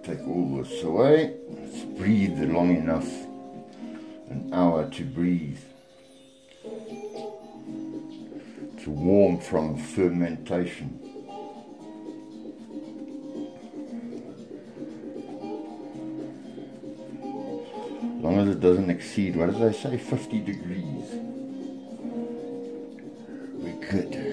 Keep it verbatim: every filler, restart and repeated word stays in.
take all this away. Let's breathe long enough, an hour to breathe. It's warm from fermentation. As long as it doesn't exceed, what did I say, fifty degrees. We're good.